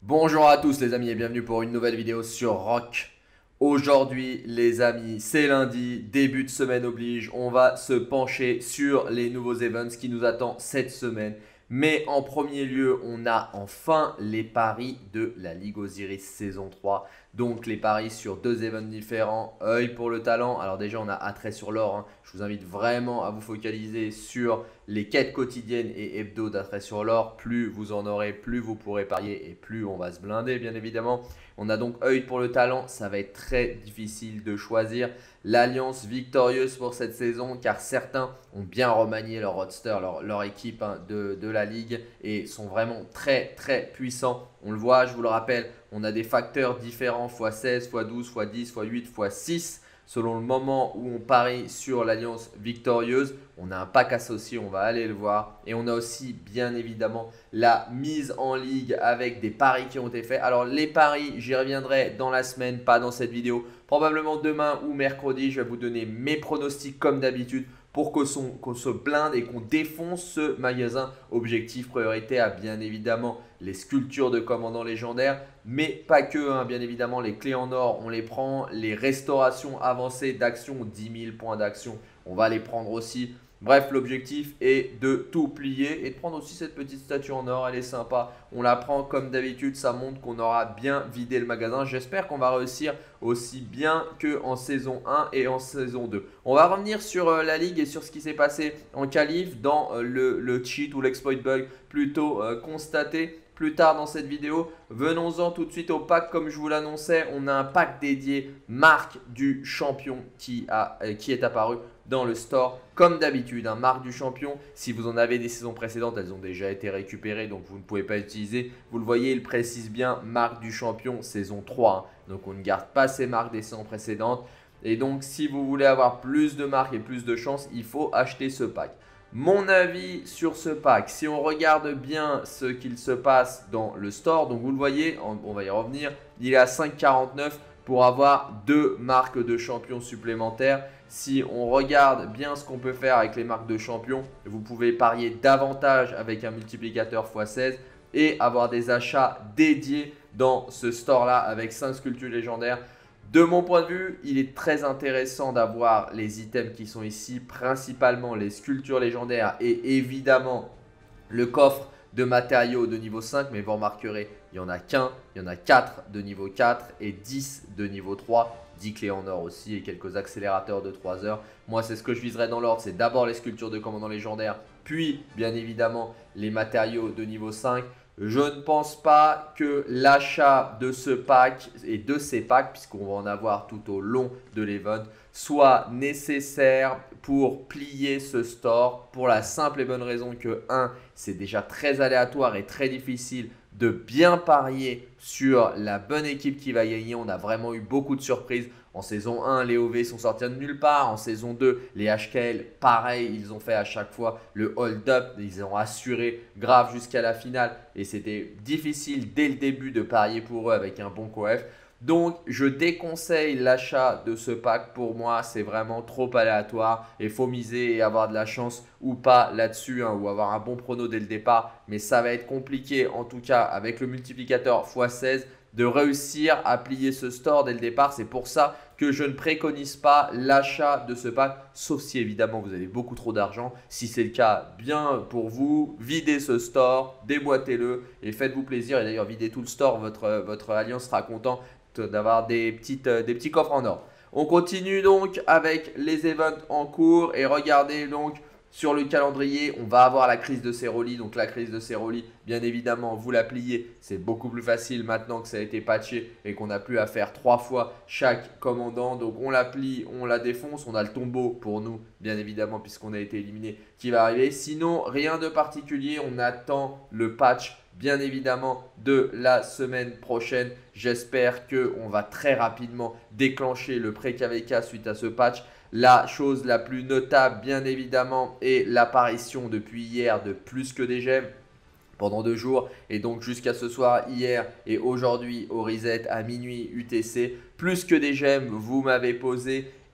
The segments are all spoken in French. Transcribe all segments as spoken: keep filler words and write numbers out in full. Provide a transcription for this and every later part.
Bonjour à tous les amis et bienvenue pour une nouvelle vidéo sur Rock. Aujourd'hui les amis, c'est lundi, début de semaine oblige, on va se pencher sur les nouveaux events qui nous attendent cette semaine. Mais en premier lieu, on a enfin les paris de la Ligue Osiris saison trois. Donc les paris sur deux events différents, œil pour le talent. Alors déjà on a attrait sur l'or, hein. Je vous invite vraiment à vous focaliser sur les quêtes quotidiennes et hebdo d'attrait sur l'or. Plus vous en aurez, plus vous pourrez parier et plus on va se blinder bien évidemment. On a donc œil pour le talent, ça va être très difficile de choisir l'alliance victorieuse pour cette saison car certains ont bien remanié leur roster, leur, leur équipe hein, de, de la ligue et sont vraiment très très puissants. On le voit, je vous le rappelle, on a des facteurs différents fois seize, fois douze, fois dix, fois huit, fois six selon le moment où on parie sur l'alliance victorieuse. On a un pack associé, on va aller le voir. Et on a aussi bien évidemment la mise en ligue avec des paris qui ont été faits. Alors les paris, j'y reviendrai dans la semaine, pas dans cette vidéo. Probablement demain ou mercredi, je vais vous donner mes pronostics comme d'habitude pour qu'on qu se blinde et qu'on défonce ce magasin. Objectif priorité à bien évidemment les sculptures de commandants légendaires, mais pas que, hein, bien évidemment les clés en or, on les prend, les restaurations avancées d'action, dix mille points d'action, on va les prendre aussi. Bref, l'objectif est de tout plier et de prendre aussi cette petite statue en or, elle est sympa. On la prend comme d'habitude, ça montre qu'on aura bien vidé le magasin. J'espère qu'on va réussir aussi bien qu'en saison un et en saison deux. On va revenir sur euh, la ligue et sur ce qui s'est passé en qualif dans euh, le, le cheat ou l'exploit bug plutôt euh, constaté plus tard dans cette vidéo. Venons-en tout de suite au pack comme je vous l'annonçais. On a un pack dédié marque du champion qui, a, euh, qui est apparu dans le store comme d'habitude, un marque du champion. Si vous en avez des saisons précédentes, elles ont déjà été récupérées donc vous ne pouvez pas utiliser. Vous le voyez, il précise bien marque du champion saison trois, hein. Donc on ne garde pas ces marques des saisons précédentes. Et donc si vous voulez avoir plus de marques et plus de chances, il faut acheter ce pack. Mon avis sur ce pack, si on regarde bien ce qu'il se passe dans le store, donc vous le voyez, on va y revenir, il est à cinq virgule quarante-neuf pour avoir deux marques de champions supplémentaires. Si on regarde bien ce qu'on peut faire avec les marques de champions, vous pouvez parier davantage avec un multiplicateur fois seize et avoir des achats dédiés dans ce store-là avec cinq sculptures légendaires. De mon point de vue, il est très intéressant d'avoir les items qui sont ici, principalement les sculptures légendaires et évidemment le coffre de matériaux de niveau cinq. Mais vous remarquerez, il n'y en a qu'un, il y en a quatre de niveau quatre et dix de niveau trois. dix clés en or aussi et quelques accélérateurs de trois heures. Moi, c'est ce que je viserais dans l'ordre. C'est d'abord les sculptures de commandants légendaires, puis bien évidemment les matériaux de niveau cinq. Je ne pense pas que l'achat de ce pack et de ces packs, puisqu'on va en avoir tout au long de l'event, soit nécessaire pour plier ce store pour la simple et bonne raison que un, c'est déjà très aléatoire et très difficile de bien parier sur la bonne équipe qui va gagner. On a vraiment eu beaucoup de surprises. En saison un, les O V sont sortis de nulle part. En saison deux, les H K L, pareil, ils ont fait à chaque fois le hold-up. Ils ont assuré grave jusqu'à la finale. Et c'était difficile dès le début de parier pour eux avec un bon coef. Donc, je déconseille l'achat de ce pack. Pour moi, c'est vraiment trop aléatoire. Il faut miser et avoir de la chance ou pas là-dessus, hein, ou avoir un bon prono dès le départ. Mais ça va être compliqué, en tout cas, avec le multiplicateur fois seize, de réussir à plier ce store dès le départ. C'est pour ça que je ne préconise pas l'achat de ce pack, sauf si évidemment vous avez beaucoup trop d'argent. Si c'est le cas, bien pour vous, videz ce store, déboîtez-le et faites-vous plaisir. Et d'ailleurs, videz tout le store, votre, votre alliance sera content d'avoir des, petites, euh, des petits coffres en or. On continue donc avec les events en cours et regardez donc sur le calendrier, on va avoir la crise de Ceroli. Donc la crise de Ceroli, bien évidemment, vous la pliez. C'est beaucoup plus facile maintenant que ça a été patché et qu'on n'a plus à faire trois fois chaque commandant. Donc on la plie, on la défonce. On a le tombeau pour nous, bien évidemment, puisqu'on a été éliminé, qui va arriver. Sinon, rien de particulier. On attend le patch, bien évidemment, de la semaine prochaine. J'espère qu'on va très rapidement déclencher le pré-K V K suite à ce patch. La chose la plus notable, bien évidemment, est l'apparition depuis hier de plus que des gemmes pendant deux jours. Et donc jusqu'à ce soir, hier et aujourd'hui au reset à minuit U T C, plus que des gemmes, vous m'avez posé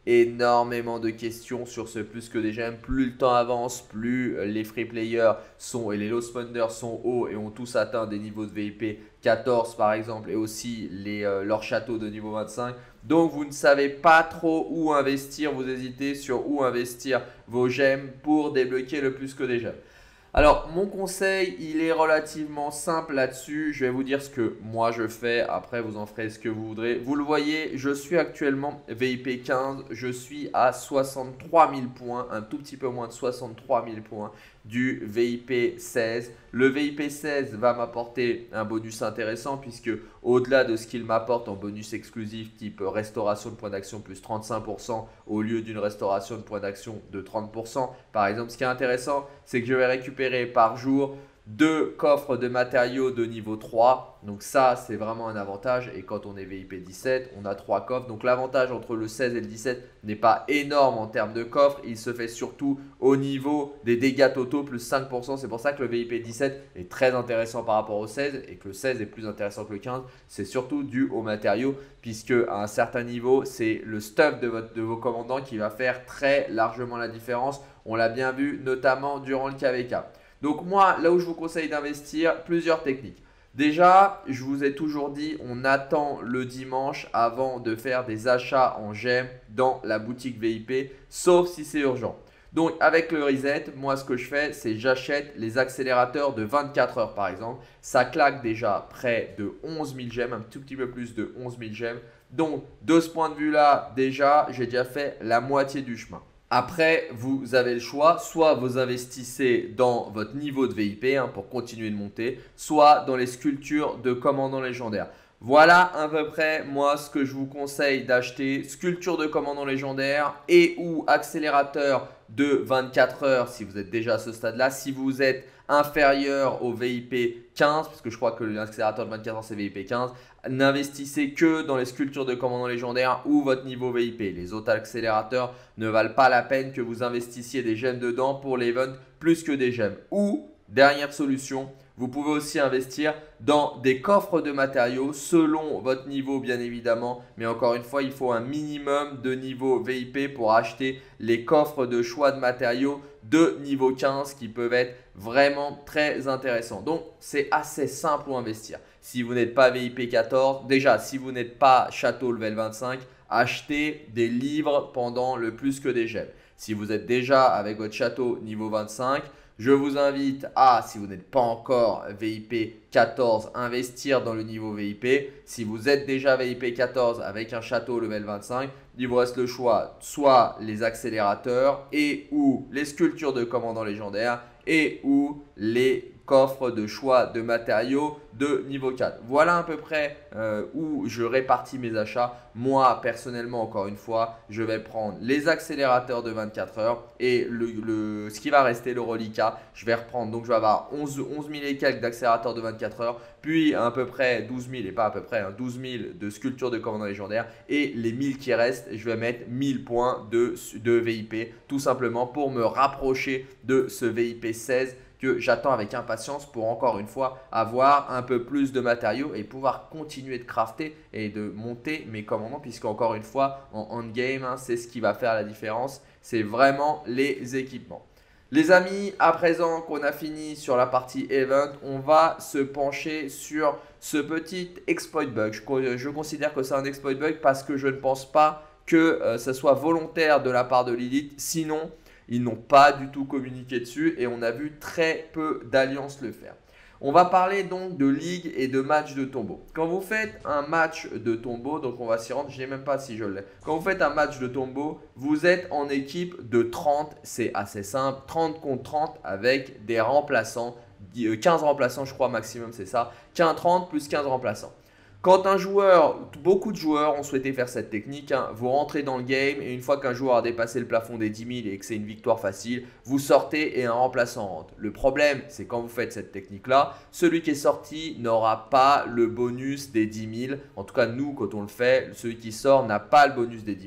énormément de questions sur ce plus que des gemmes. Plus le temps avance, plus les free players sont et les low spenders sont hauts et ont tous atteint des niveaux de V I P quatorze par exemple et aussi les, euh, leurs châteaux de niveau vingt-cinq. Donc vous ne savez pas trop où investir, vous hésitez sur où investir vos gemmes pour débloquer le plus que des gemmes. Alors, mon conseil, il est relativement simple là-dessus. Je vais vous dire ce que moi je fais. Après, vous en ferez ce que vous voudrez. Vous le voyez, je suis actuellement V I P quinze. Je suis à soixante-trois mille points, un tout petit peu moins de soixante-trois mille points du V I P seize. Le V I P seize va m'apporter un bonus intéressant puisque au-delà de ce qu'il m'apporte en bonus exclusif type restauration de points d'action plus trente-cinq pour cent au lieu d'une restauration de points d'action de trente pour cent par exemple, ce qui est intéressant, c'est que je vais récupérer par jour deux coffres de matériaux de niveau trois. Donc ça, c'est vraiment un avantage. Et quand on est V I P dix-sept, on a trois coffres. Donc l'avantage entre le seize et le dix-sept n'est pas énorme en termes de coffres. Il se fait surtout au niveau des dégâts totaux plus cinq pour cent. C'est pour ça que le V I P dix-sept est très intéressant par rapport au seize et que le seize est plus intéressant que le quinze. C'est surtout dû aux matériaux puisque à un certain niveau, c'est le stuff de, votre, de vos commandants qui va faire très largement la différence. On l'a bien vu notamment durant le K V K. Donc moi, là où je vous conseille d'investir, plusieurs techniques. Déjà, je vous ai toujours dit, on attend le dimanche avant de faire des achats en gemmes dans la boutique V I P, sauf si c'est urgent. Donc avec le reset, moi ce que je fais, c'est j'achète les accélérateurs de vingt-quatre heures par exemple. Ça claque déjà près de onze mille gemmes, un tout petit peu plus de onze mille gemmes. Donc de ce point de vue-là, déjà, j'ai déjà fait la moitié du chemin. Après, vous avez le choix, soit vous investissez dans votre niveau de V I P hein, pour continuer de monter, soit dans les sculptures de commandants légendaires. Voilà à peu près moi ce que je vous conseille d'acheter, sculpture de commandant légendaire et ou accélérateur de vingt-quatre heures si vous êtes déjà à ce stade-là. Si vous êtes inférieur au V I P quinze, parce que je crois que l'accélérateur de vingt-quatre heures c'est V I P quinze, n'investissez que dans les sculptures de commandant légendaire ou votre niveau V I P. Les autres accélérateurs ne valent pas la peine que vous investissiez des gemmes dedans pour l'event plus que des gemmes. Ou, dernière solution, vous pouvez aussi investir dans des coffres de matériaux selon votre niveau bien évidemment. Mais encore une fois, il faut un minimum de niveau V I P pour acheter les coffres de choix de matériaux de niveau quinze qui peuvent être vraiment très intéressants. Donc, c'est assez simple pour investir. Si vous n'êtes pas V I P quatorze, déjà si vous n'êtes pas château level vingt-cinq, achetez des livres pendant le plus que des gemmes. Si vous êtes déjà avec votre château niveau vingt-cinq, je vous invite à, si vous n'êtes pas encore V I P quatorze, investir dans le niveau V I P. Si vous êtes déjà V I P quatorze avec un château level vingt-cinq, il vous reste le choix, soit les accélérateurs et ou les sculptures de commandants légendaires et ou les coffres de choix de matériaux de niveau quatre. Voilà à peu près euh, où je répartis mes achats. Moi, personnellement, encore une fois, je vais prendre les accélérateurs de vingt-quatre heures et le, le, ce qui va rester, le reliquat, je vais reprendre. Donc, je vais avoir onze mille et quelques d'accélérateurs de vingt-quatre heures, puis à peu près douze mille, et pas à peu près, hein, douze mille de sculptures de commandants légendaires et les mille qui restent, je vais mettre mille points de, de V I P tout simplement pour me rapprocher de ce V I P seize que j'attends avec impatience pour encore une fois avoir un peu plus de matériaux et pouvoir continuer de crafter et de monter mes commandants puisque encore une fois en endgame, hein, c'est ce qui va faire la différence, c'est vraiment les équipements. Les amis, à présent qu'on a fini sur la partie event, on va se pencher sur ce petit exploit bug. Je, je considère que c'est un exploit bug parce que je ne pense pas que euh, ce soit volontaire de la part de Lilith, sinon ils n'ont pas du tout communiqué dessus et on a vu très peu d'alliances le faire. On va parler donc de ligue et de match de tombeau. Quand vous faites un match de tombeau, donc on va s'y rendre, je ne sais même pas si je l'ai. Quand vous faites un match de tombeau, vous êtes en équipe de trente, c'est assez simple, trente contre trente avec des remplaçants, quinze remplaçants je crois maximum c'est ça, quinze trente plus quinze remplaçants. Quand un joueur, beaucoup de joueurs ont souhaité faire cette technique, hein, vous rentrez dans le game et une fois qu'un joueur a dépassé le plafond des dix mille et que c'est une victoire facile, vous sortez et un remplaçant rentre. Le problème, c'est quand vous faites cette technique-là, celui qui est sorti n'aura pas le bonus des dix mille. En tout cas, nous, quand on le fait, celui qui sort n'a pas le bonus des dix mille.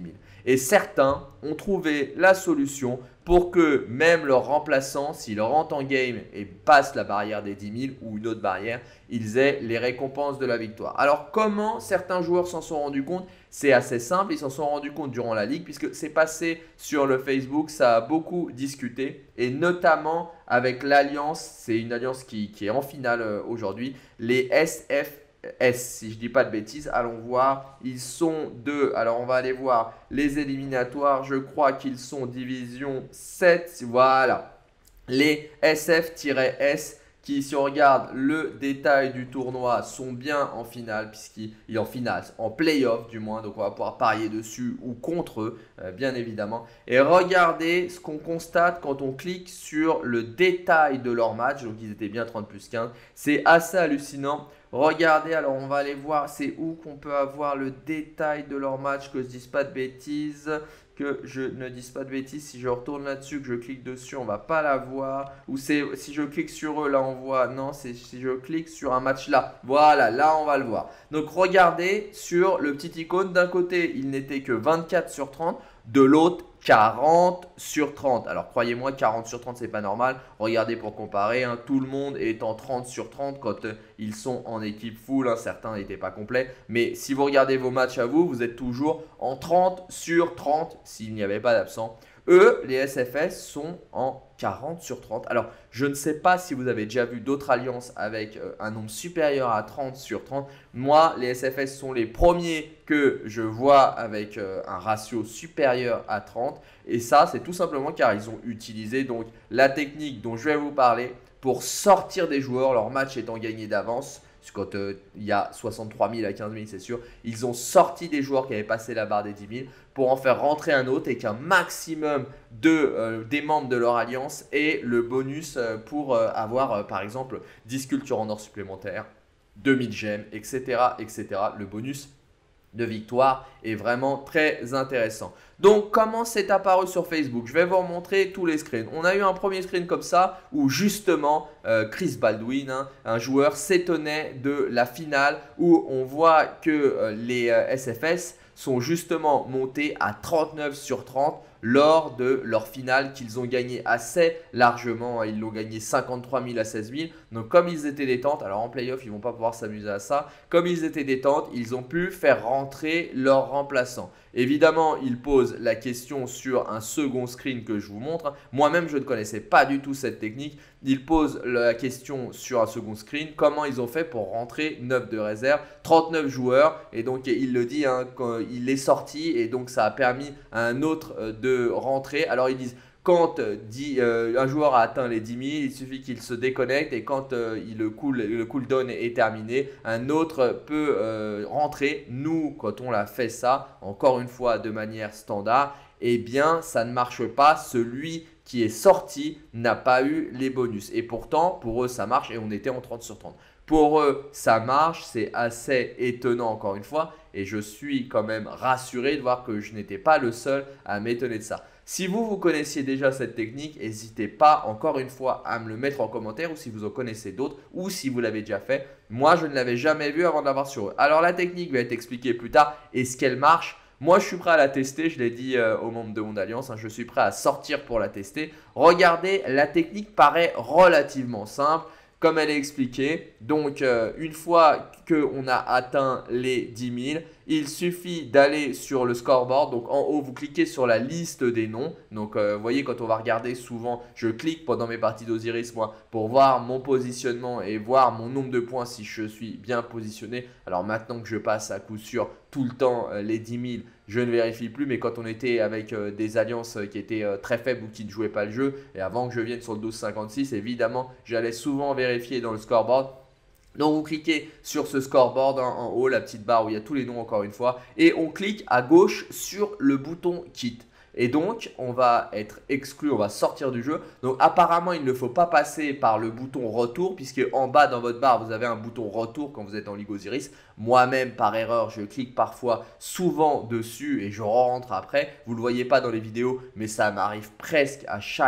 Et certains ont trouvé la solution pour que même leurs remplaçants, s'ils rentrent en game et passent la barrière des dix mille ou une autre barrière, ils aient les récompenses de la victoire. Alors comment certains joueurs s'en sont rendus compte? C'est assez simple, ils s'en sont rendus compte durant la ligue puisque c'est passé sur le Facebook, ça a beaucoup discuté et notamment avec l'alliance, c'est une alliance qui, qui est en finale euh, aujourd'hui, les S F S, si je ne dis pas de bêtises. Allons voir, ils sont deux. Alors on va aller voir les éliminatoires, je crois qu'ils sont division sept, voilà. Les S F-S qui, si on regarde le détail du tournoi, sont bien en finale, puisqu'il est en finale, en playoff du moins, donc on va pouvoir parier dessus ou contre eux, euh, bien évidemment. Et regardez ce qu'on constate quand on clique sur le détail de leur match, donc ils étaient bien trente plus quinze, c'est assez hallucinant. Regardez, alors on va aller voir, c'est où qu'on peut avoir le détail de leur match, que je ne dise pas de bêtises. Que je ne dise pas de bêtises, si je retourne là-dessus, que je clique dessus, on va pas la voir. Ou c'est si je clique sur eux, là on voit. Non, c'est si je clique sur un match là. Voilà, là on va le voir. Donc regardez sur le petit icône. D'un côté, il n'était que vingt-quatre sur trente. De l'autre, quarante sur trente. Alors croyez-moi, quarante sur trente, c'est pas normal. Regardez pour comparer, hein, tout le monde est en trente sur trente quand euh, ils sont en équipe full. Hein, certains n'étaient pas complets. Mais si vous regardez vos matchs à vous, vous êtes toujours en trente sur trente s'il n'y avait pas d'absent. Eux, les S F S, sont en quarante sur trente. Alors, je ne sais pas si vous avez déjà vu d'autres alliances avec euh, un nombre supérieur à trente sur trente. Moi, les S F S sont les premiers que je vois avec euh, un ratio supérieur à trente. Et ça, c'est tout simplement car ils ont utilisé donc la technique dont je vais vous parler pour sortir des joueurs, leur match étant gagné d'avance. Quand euh, il y a soixante-trois mille à quinze mille, c'est sûr, ils ont sorti des joueurs qui avaient passé la barre des dix mille pour en faire rentrer un autre et qu'un maximum de, euh, des membres de leur alliance aient le bonus euh, pour euh, avoir euh, par exemple dix sculptures en or supplémentaires, deux mille gemmes, et cetera, et cetera. Le bonus de victoire est vraiment très intéressant. Donc, comment c'est apparu sur Facebook? Je vais vous remontrer tous les screens. On a eu un premier screen comme ça où justement euh, Chris Baldwin, hein, un joueur, s'étonnait de la finale où on voit que euh, les euh, S F S sont justement montés à trente-neuf sur trente lors de leur finale qu'ils ont gagné assez largement. Ils l'ont gagné cinquante-trois mille à seize mille. Donc comme ils étaient détentes, alors en playoff ils ne vont pas pouvoir s'amuser à ça. Comme ils étaient détentes, ils ont pu faire rentrer leurs remplaçants. Évidemment, ils posent la question sur un second screen que je vous montre. Moi-même, je ne connaissais pas du tout cette technique. Ils posent la question sur un second screen. Comment ils ont fait pour rentrer neuf de réserve, trente-neuf joueurs. Et donc, il le dit, hein, quand il est sorti et donc ça a permis à un autre de rentrer. Alors, ils disent… Quand dix, euh, un joueur a atteint les dix mille, il suffit qu'il se déconnecte et quand euh, il, le, cool, le cooldown est terminé, un autre peut euh, rentrer. Nous, quand on l'a fait ça, encore une fois de manière standard, eh bien ça ne marche pas. Celui qui est sorti n'a pas eu les bonus. Et pourtant, pour eux, ça marche et on était en trente sur trente. Pour eux, ça marche, c'est assez étonnant encore une fois et je suis quand même rassuré de voir que je n'étais pas le seul à m'étonner de ça. Si vous, vous connaissiez déjà cette technique, n'hésitez pas encore une fois à me le mettre en commentaire ou si vous en connaissez d'autres ou si vous l'avez déjà fait. Moi, je ne l'avais jamais vu avant de l'avoir sur eux. Alors, la technique va être expliquée plus tard. Est-ce qu'elle marche? Moi, je suis prêt à la tester. Je l'ai dit euh, aux membres de mon alliance. Hein, je suis prêt à sortir pour la tester. Regardez, la technique paraît relativement simple. Comme elle est expliquée, donc euh, une fois qu'on a atteint les dix mille, il suffit d'aller sur le scoreboard. Donc en haut, vous cliquez sur la liste des noms. Donc euh, vous voyez, quand on va regarder souvent, je clique pendant mes parties d'Osiris, moi, pour voir mon positionnement et voir mon nombre de points si je suis bien positionné. Alors maintenant que je passe à coup sûr tout le temps euh, les dix mille, je ne vérifie plus. Mais quand on était avec euh, des alliances qui étaient euh, très faibles ou qui ne jouaient pas le jeu, et avant que je vienne sur le douze cinquante-six, évidemment, j'allais souvent vérifier dans le scoreboard. Donc vous cliquez sur ce scoreboard hein, en haut, la petite barre où il y a tous les noms encore une fois. Et on clique à gauche sur le bouton quitte. Et donc, on va être exclu, on va sortir du jeu. Donc, apparemment, il ne faut pas passer par le bouton retour puisque en bas dans votre barre, vous avez un bouton retour quand vous êtes en Ligue Osiris. Moi-même, par erreur, je clique parfois souvent dessus et je rentre après. Vous ne le voyez pas dans les vidéos, mais ça m'arrive presque à chaque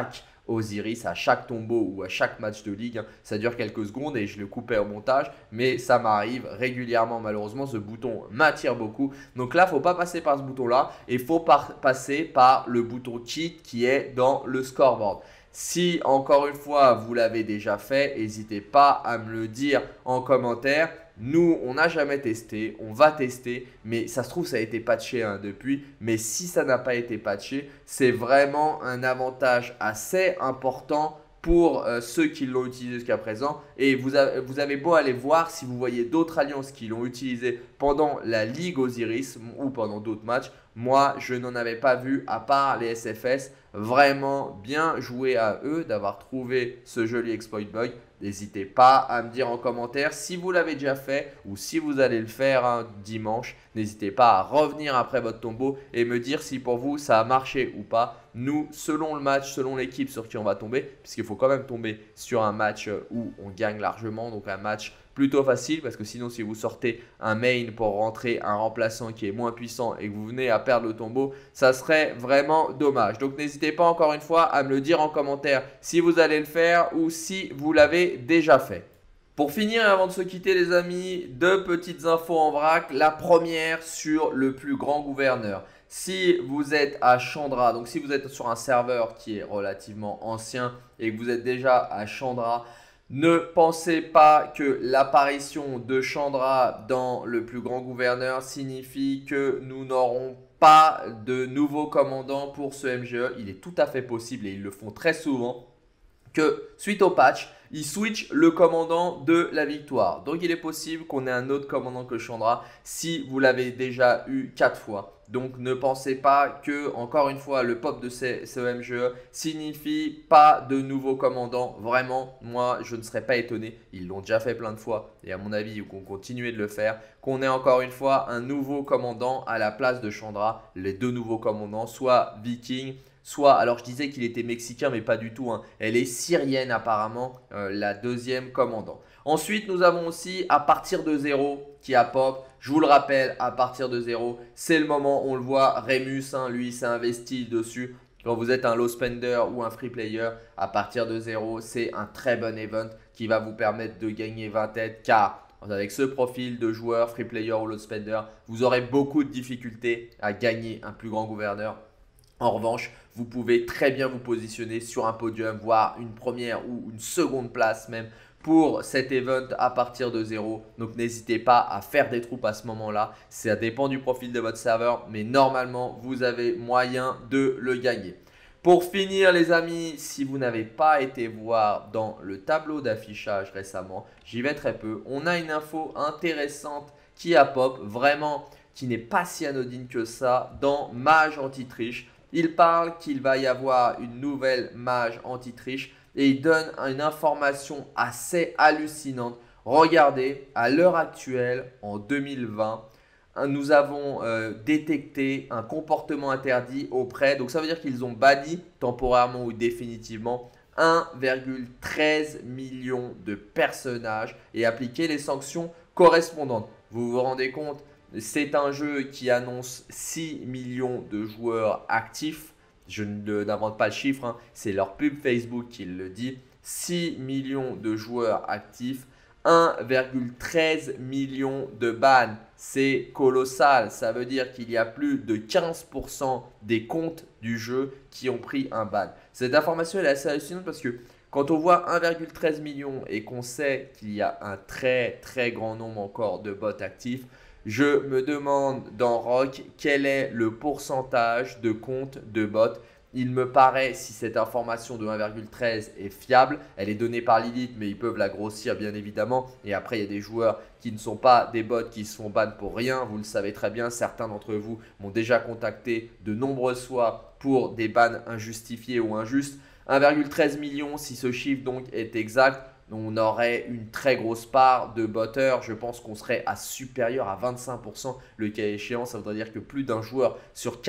Osiris à chaque tombeau ou à chaque match de ligue. Hein. Ça dure quelques secondes et je le coupais au montage, mais ça m'arrive régulièrement malheureusement. Ce bouton m'attire beaucoup. Donc là, il ne faut pas passer par ce bouton-là et il faut par passer par le bouton Kit qui est dans le scoreboard. Si encore une fois vous l'avez déjà fait, n'hésitez pas à me le dire en commentaire. Nous, on n'a jamais testé, on va tester, mais ça se trouve ça a été patché hein, depuis. Mais si ça n'a pas été patché, c'est vraiment un avantage assez important pour euh, ceux qui l'ont utilisé jusqu'à présent. Et vous, a, vous avez beau aller voir si vous voyez d'autres alliances qui l'ont utilisé pendant la Ligue Osiris ou pendant d'autres matchs. Moi, je n'en avais pas vu à part les S F S. Vraiment bien joué à eux d'avoir trouvé ce joli exploit bug. N'hésitez pas à me dire en commentaire si vous l'avez déjà fait ou si vous allez le faire hein, dimanche. N'hésitez pas à revenir après votre tombeau et me dire si pour vous ça a marché ou pas. Nous, selon le match, selon l'équipe sur qui on va tomber, puisqu'il faut quand même tomber sur un match où on gagne largement, donc un match plutôt facile parce que sinon si vous sortez un main pour rentrer un remplaçant qui est moins puissant et que vous venez à perdre le tombeau, ça serait vraiment dommage. Donc n'hésitez pas encore une fois à me le dire en commentaire si vous allez le faire ou si vous l'avez déjà fait. Pour finir et avant de se quitter les amis, deux petites infos en vrac. La première sur le plus grand gouverneur. Si vous êtes à Chandra, donc si vous êtes sur un serveur qui est relativement ancien et que vous êtes déjà à Chandra, ne pensez pas que l'apparition de Chandra dans le plus grand gouverneur signifie que nous n'aurons pas de nouveaux commandants pour ce M G E. Il est tout à fait possible et ils le font très souvent que suite au patch, ils switchent le commandant de la victoire. Donc il est possible qu'on ait un autre commandant que Chandra si vous l'avez déjà eu quatre fois. Donc ne pensez pas que, encore une fois, le pop de ce, ce M G E signifie pas de nouveaux commandants. Vraiment, moi, je ne serais pas étonné. Ils l'ont déjà fait plein de fois et à mon avis, ils vont continuer de le faire. Qu'on ait encore une fois un nouveau commandant à la place de Chandra. Les deux nouveaux commandants, soit Viking, soit, alors je disais qu'il était mexicain, mais pas du tout. Hein. Elle est syrienne apparemment, euh, la deuxième commandant. Ensuite, nous avons aussi à partir de zéro qui a pop. Je vous le rappelle, à partir de zéro, c'est le moment, on le voit, Remus, hein, lui, s'est investi dessus. Quand vous êtes un low spender ou un free player, à partir de zéro, c'est un très bon event qui va vous permettre de gagner vingt têtes car avec ce profil de joueur, free player ou low spender, vous aurez beaucoup de difficultés à gagner un plus grand gouverneur. En revanche, vous pouvez très bien vous positionner sur un podium, voire une première ou une seconde place même pour cet event à partir de zéro. Donc n'hésitez pas à faire des troupes à ce moment-là. Ça dépend du profil de votre serveur, mais normalement, vous avez moyen de le gagner. Pour finir les amis, si vous n'avez pas été voir dans le tableau d'affichage récemment, j'y vais très peu, on a une info intéressante qui a pop, vraiment qui n'est pas si anodine que ça, dans Mage anti-triche. Il parle qu'il va y avoir une nouvelle mage anti-triche et il donne une information assez hallucinante. Regardez, à l'heure actuelle, en deux mille vingt, nous avons euh, détecté un comportement interdit auprès, donc ça veut dire qu'ils ont banni temporairement ou définitivement un virgule treize million de personnages et appliqué les sanctions correspondantes. Vous vous rendez compte ? C'est un jeu qui annonce six millions de joueurs actifs. Je n'invente pas le chiffre, hein. C'est leur pub Facebook qui le dit. six millions de joueurs actifs, un virgule treize million de bans. C'est colossal. Ça veut dire qu'il y a plus de quinze pour cent des comptes du jeu qui ont pris un ban. Cette information elle est assez hallucinante parce que quand on voit un virgule treize million et qu'on sait qu'il y a un très très grand nombre encore de bots actifs, je me demande dans Rock quel est le pourcentage de comptes de bots. Il me paraît, si cette information de un virgule treize est fiable, elle est donnée par Lilith, mais ils peuvent la grossir bien évidemment. Et après, il y a des joueurs qui ne sont pas des bots qui se font ban pour rien. Vous le savez très bien, certains d'entre vous m'ont déjà contacté de nombreuses fois pour des bans injustifiés ou injustes. un virgule treize million, si ce chiffre donc est exact, on aurait une très grosse part de botteurs. Je pense qu'on serait à supérieur à vingt-cinq pour cent le cas échéant. Ça voudrait dire que plus d'un joueur sur quatre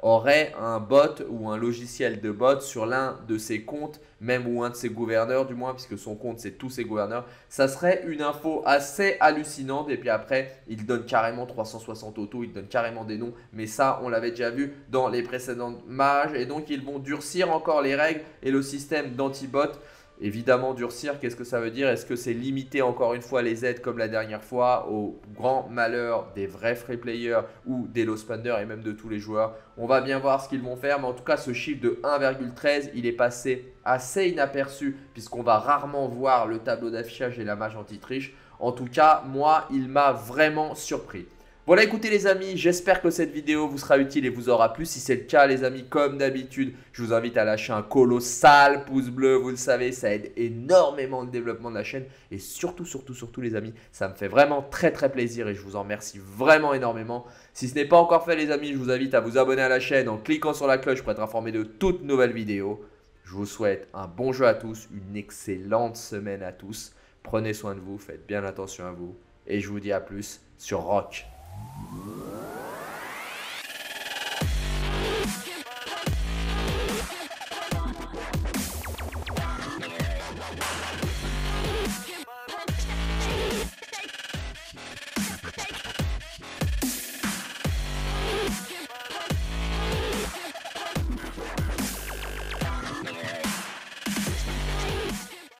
aurait un bot ou un logiciel de bot sur l'un de ses comptes, même ou un de ses gouverneurs du moins, puisque son compte c'est tous ses gouverneurs. Ça serait une info assez hallucinante. Et puis après, il donne carrément trois cent soixante autos, il donne carrément des noms. Mais ça, on l'avait déjà vu dans les précédentes matchs. Et donc, ils vont durcir encore les règles et le système d'anti-bot. Évidemment, durcir, qu'est-ce que ça veut dire? Est-ce que c'est limiter encore une fois les aides comme la dernière fois au grand malheur des vrais free players ou des low spenders et même de tous les joueurs? On va bien voir ce qu'ils vont faire, mais en tout cas, ce chiffre de un virgule treize, il est passé assez inaperçu puisqu'on va rarement voir le tableau d'affichage et la mage anti-triche. En tout cas, moi, il m'a vraiment surpris. Voilà, écoutez les amis, j'espère que cette vidéo vous sera utile et vous aura plu. Si c'est le cas les amis, comme d'habitude, je vous invite à lâcher un colossal pouce bleu. Vous le savez, ça aide énormément le développement de la chaîne. Et surtout, surtout, surtout les amis, ça me fait vraiment très très plaisir et je vous en remercie vraiment énormément. Si ce n'est pas encore fait les amis, je vous invite à vous abonner à la chaîne en cliquant sur la cloche pour être informé de toutes nouvelles vidéos. Je vous souhaite un bon jeu à tous, une excellente semaine à tous. Prenez soin de vous, faites bien attention à vous. Et je vous dis à plus sur Rock.